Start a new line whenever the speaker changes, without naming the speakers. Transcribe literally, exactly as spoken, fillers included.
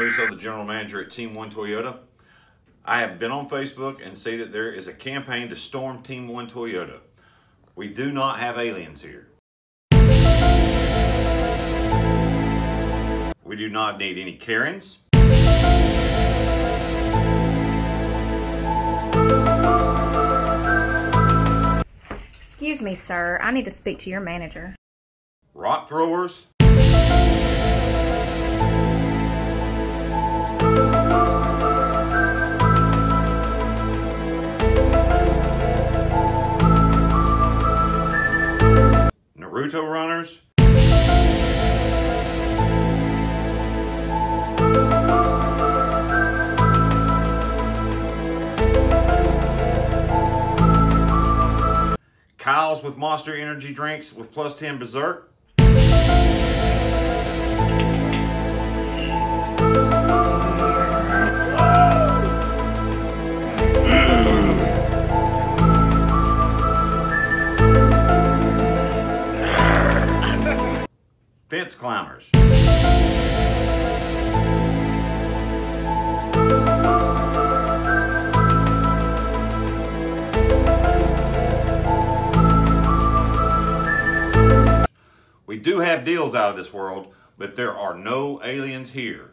Russo, the general manager at Team One Toyota. I have been on Facebook and see that there is a campaign to storm Team One Toyota. We do not have aliens here. We do not need any Karens.
Excuse me, sir. I need to speak to your manager.
Rock throwers. Naruto runners. Kyles with Monster Energy drinks with plus ten Berserk. Fence climbers. We do have deals out of this world, but there are no aliens here.